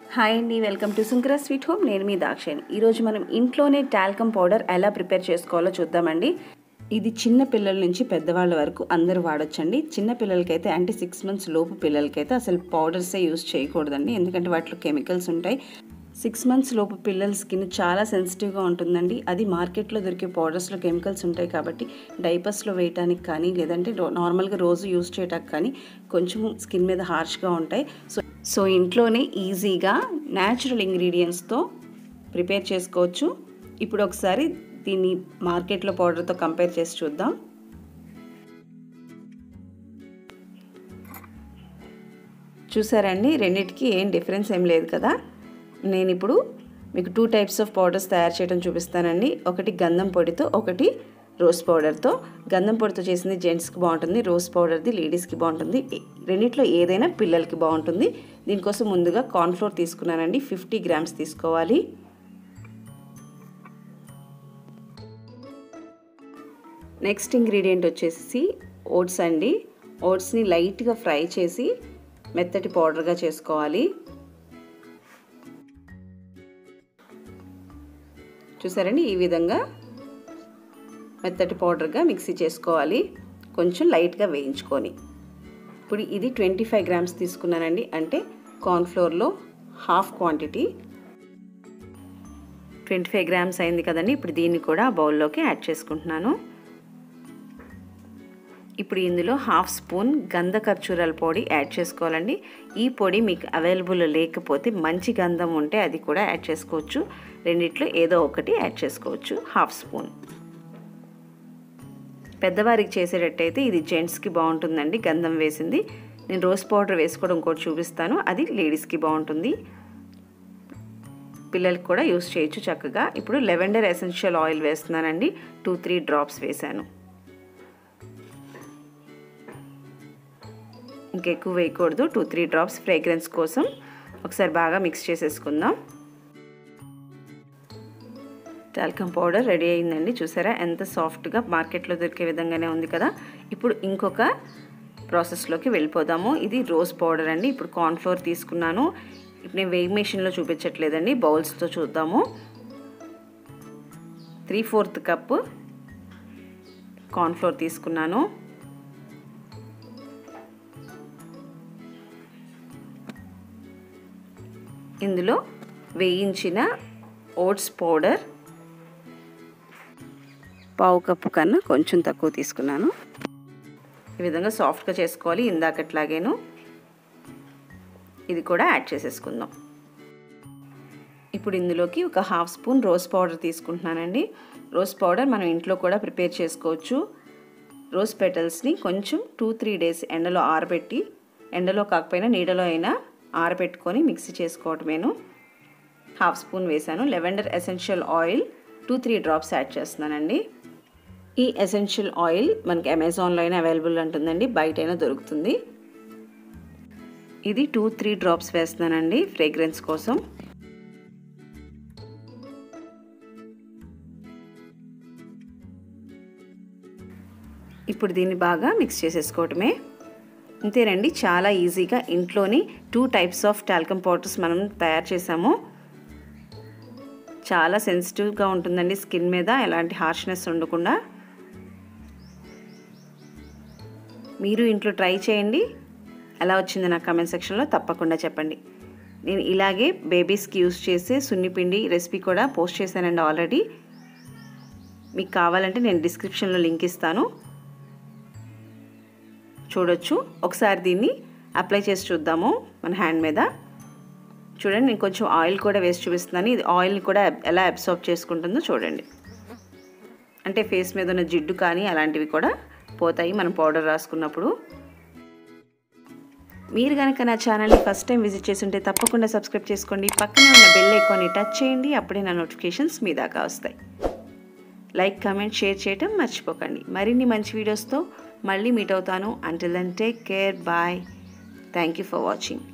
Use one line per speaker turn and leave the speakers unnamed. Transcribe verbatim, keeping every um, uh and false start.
Hi అండి, welcome to Sunkara sweet home. నేను మీ దాక్షాయిని. ఈరోజు మనం ఇంట్లోనే టాల్కమ్ పౌడర్ ఎలా ప్రిపేర్ చేసుకోవాలో చూద్దామండి. ఇది చిన్న పిల్లల నుంచి పెద్దవాళ్ళ వరకు అందరూ వాడొచ్చండి. చిన్న పిల్లలకైతే అంటే సిక్స్ మంత్స్ లోపు పిల్లలకైతే అసలు పౌడర్సే యూస్ చేయకూడదండి, ఎందుకంటే వాటిలో కెమికల్స్ ఉంటాయి. సిక్స్ మంత్స్ లోపు పిల్లల స్కిన్ చాలా సెన్సిటివ్గా ఉంటుందండి. అది మార్కెట్లో దొరికే పౌడర్స్లో కెమికల్స్ ఉంటాయి కాబట్టి డైపర్స్లో వేయటానికి కానీ లేదంటే నార్మల్గా రోజు యూస్ చేయడానికి కానీ కొంచెం స్కిన్ మీద హార్ష్గా ఉంటాయి. సో సో ఇంట్లోనే ఈజీగా న్యాచురల్ ఇంగ్రీడియంట్స్తో ప్రిపేర్ చేసుకోవచ్చు. ఇప్పుడు ఒకసారి దీన్ని మార్కెట్లో పౌడర్తో కంపేర్ చేసి చూద్దాం. చూసారండి, రెండింటికి ఏం డిఫరెన్స్ ఏం లేదు కదా. నేను ఇప్పుడు మీకు టూ టైప్స్ ఆఫ్ పౌడర్స్ తయారు చేయడం చూపిస్తానండి. ఒకటి గంధం పొడితో, ఒకటి రోజ్ పౌడర్తో. గంధం పొడితో చేసింది జెంట్స్కి బాగుంటుంది, రోజ్ పౌడర్ది లేడీస్కి బాగుంటుంది. రెండిట్లో ఏదైనా పిల్లలకి బాగుంటుంది. దీనికోసం ముందుగా కార్న్ఫ్లోర్ తీసుకున్నానండి, ఫిఫ్టీ గ్రామ్స్ తీసుకోవాలి. నెక్స్ట్ ఇంగ్రీడియంట్ వచ్చేసి ఓట్స్ అండి. ఓట్స్ని లైట్గా ఫ్రై చేసి మెత్తటి పౌడర్గా చేసుకోవాలి. చూసారండి, ఈ విధంగా మెత్తటి పౌడర్గా మిక్సీ చేసుకోవాలి, కొంచెం లైట్గా వేయించుకొని. ఇప్పుడు ఇది ట్వంటీ ఫైవ్ గ్రామ్స్ తీసుకున్నానండి, అంటే కార్న్ఫ్లోర్లో half quantity. Twenty five grams అయింది కదండి. ఇప్పుడు దీన్ని కూడా బౌల్లోకి యాడ్ చేసుకుంటున్నాను. ఇప్పుడు ఇందులో హాఫ్ స్పూన్ గంధ ఖర్జూరాల పొడి యాడ్ చేసుకోవాలండి. ఈ పొడి మీకు అవైలబుల్ లేకపోతే మంచి గంధం ఉంటే అది కూడా యాడ్ చేసుకోవచ్చు. రెండిట్లో ఏదో ఒకటి యాడ్ చేసుకోవచ్చు. Half spoon. పెద్దవారికి చేసేటట్టయితే ఇది జెంట్స్కి బాగుంటుందండి గంధం వేసింది. నేను రోజ్ పౌడర్ వేసుకోవడం కూడా చూపిస్తాను, అది లేడీస్కి బాగుంటుంది. పిల్లలకి కూడా యూస్ చేయొచ్చు చక్కగా. ఇప్పుడు లెవెండర్ ఎసెన్షియల్ ఆయిల్ వేస్తున్నానండి, టూ త్రీ డ్రాప్స్ వేసాను. ఇంకెక్కువ వేయకూడదు, టూ త్రీ డ్రాప్స్ ఫ్రేగ్రెన్స్ కోసం. ఒకసారి బాగా మిక్స్ చేసేసుకుందాం. టాల్కమ్ పౌడర్ రెడీ అయిందండి. చూసారా ఎంత సాఫ్ట్గా మార్కెట్లో దొరికే విధంగానే ఉంది కదా. ఇప్పుడు ఇంకొక ప్రాసెస్లోకి వెళ్ళిపోదాము. ఇది రోజ్ పౌడర్ అండి. ఇప్పుడు కార్న్ఫ్లోర్ తీసుకున్నాను. ఇప్పుడు నేను వెయింగ్ మెషిన్లో చూపించట్లేదండి, బౌల్స్తో చూద్దాము. త్రీ ఫోర్త్ కప్పు కార్న్ఫ్లోర్ తీసుకున్నాను. ఇందులో వేయించిన ఓట్స్ పౌడర్ పావు కప్పు కన్నా కొంచెం తక్కువ తీసుకున్నాను. ఈ విధంగా సాఫ్ట్గా చేసుకోవాలి, ఇందాకట్లాగేను. ఇది కూడా యాడ్ చేసేసుకుందాం. ఇప్పుడు ఇందులోకి ఒక హాఫ్ స్పూన్ రోజ్ పౌడర్ తీసుకుంటున్నానండి. రోజ్ పౌడర్ మనం ఇంట్లో కూడా ప్రిపేర్ చేసుకోవచ్చు. రోజ్ పెటల్స్ని కొంచెం టూ త్రీ డేస్ ఎండలో ఆరబెట్టి, ఎండలో కాకపోయినా నీడలో అయినా ఆరబెట్టుకొని మిక్సీ చేసుకోవటమేను. హాఫ్ స్పూన్ వేసాను. Lavender essential oil two three drops add చేస్తున్నానండి. ఈ ఎసెన్షియల్ ఆయిల్ మనకి అమెజాన్లో అయినా అవైలబుల్ ఉంటుందండి, బయట అయినా దొరుకుతుంది. ఇది టూ త్రీ డ్రాప్స్ వేస్తున్నానండి ఫ్రేగ్రెన్స్ కోసం. ఇప్పుడు దీన్ని బాగా మిక్స్ చేసేసుకోవటమే. అంతేనండి, చాలా ఈజీగా ఇంట్లోని two types of talcum powders మనం తయారు చేసాము. చాలా సెన్సిటివ్గా ఉంటుందండి స్కిన్ మీద, ఎలాంటి హార్ష్నెస్ ఉండకుండా. మీరు ఇంట్లో ట్రై చేయండి, ఎలా వచ్చిందో నాకు కామెంట్ సెక్షన్లో తప్పకుండా చెప్పండి. నేను ఇలాగే బేబీస్కి యూస్ చేసే సున్నిపిండి రెసిపీ కూడా పోస్ట్ చేశానండి ఆల్రెడీ. మీకు కావాలంటే నేను డిస్క్రిప్షన్లో లింక్ ఇస్తాను, చూడొచ్చు. ఒకసారి దీన్ని అప్లై చేసి చూద్దాము మన హ్యాండ్ మీద. చూడండి, నేను కొంచెం ఆయిల్ కూడా వేసి చూపిస్తున్నాను. ఇది ఆయిల్ని కూడా ఎలా అబ్సార్బ్ చేసుకుంటుందో చూడండి. అంటే ఫేస్ మీద ఉన్న జిడ్డు కానీ అలాంటివి కూడా పోతాయి మనం పౌడర్ రాసుకున్నప్పుడు. మీరు కనుక నా ఛానల్ని ఫస్ట్ టైం విజిట్ చేసి ఉంటే తప్పకుండా సబ్స్క్రైబ్ చేసుకోండి. పక్కనే ఉన్న బెల్ ఐకాన్ని టచ్ చేయండి, అప్పుడే నా నోటిఫికేషన్స్ మీ దాకా వస్తాయి. లైక్, కామెంట్, షేర్ చేయటం మర్చిపోకండి. మరిన్ని మంచి వీడియోస్తో మళ్ళీ మీట్ అవుతాను. Until then take care, bye. Thank you for watching.